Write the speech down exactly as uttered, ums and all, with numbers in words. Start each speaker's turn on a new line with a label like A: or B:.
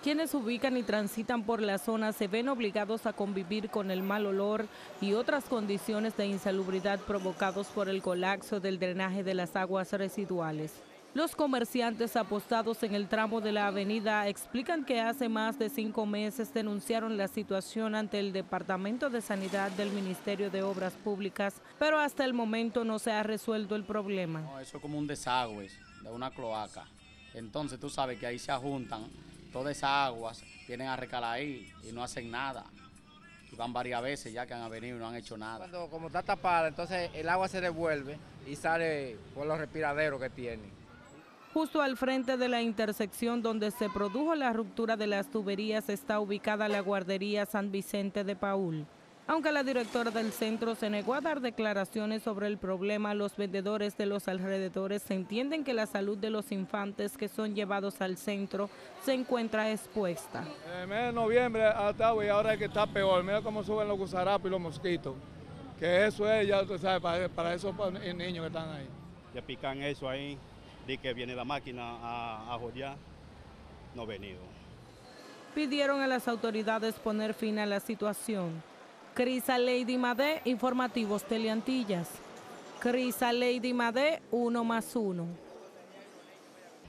A: Quienes ubican y transitan por la zona se ven obligados a convivir con el mal olor y otras condiciones de insalubridad provocados por el colapso del drenaje de las aguas residuales. Los comerciantes apostados en el tramo de la avenida explican que hace más de cinco meses denunciaron la situación ante el Departamento de Sanidad del Ministerio de Obras Públicas, pero hasta el momento no se ha resuelto el problema.
B: No, eso es como un desagüe de una cloaca. Entonces tú sabes que ahí se juntan todas esas aguas, vienen a recalar ahí y no hacen nada. Y van varias veces ya que han venido y no han hecho nada.
C: Cuando como está tapada, entonces el agua se devuelve y sale por los respiraderos que tiene.
A: Justo al frente de la intersección donde se produjo la ruptura de las tuberías está ubicada la guardería San Vicente de Paúl. Aunque la directora del centro se negó a dar declaraciones sobre el problema, los vendedores de los alrededores entienden que la salud de los infantes que son llevados al centro se encuentra expuesta.
D: En el mes de noviembre hasta hoy, ahora es que está peor. Mira cómo suben los gusarapos y los mosquitos. Que eso es, ya tú sabes, para, para esos niños que están ahí.
E: Ya pican eso ahí, de que viene la máquina a, a jodear, no ha venido.
A: Pidieron a las autoridades poner fin a la situación. Crisa Lady Madé, Informativos Teleantillas. Crisa Lady Madé, uno más uno.